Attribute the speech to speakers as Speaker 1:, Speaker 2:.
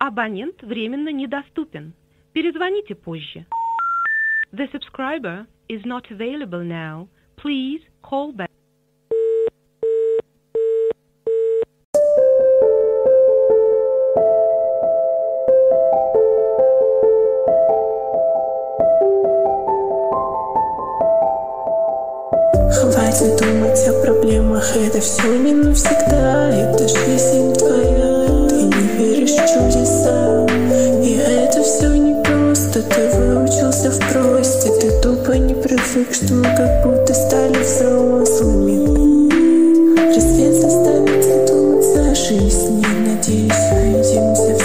Speaker 1: Абонент временно недоступен. Перезвоните позже. The subscriber is not available now. Please call back.
Speaker 2: Хватит думать о проблемах, это все не навсегда. Это жизнь твоя, ты не веришь в чудеса. И это все не просто, ты выучился в просте. Ты тупо не привык, что мы как будто стали взрослыми. Рассвет заставит задуматься о жизни. Надеюсь, увидимся в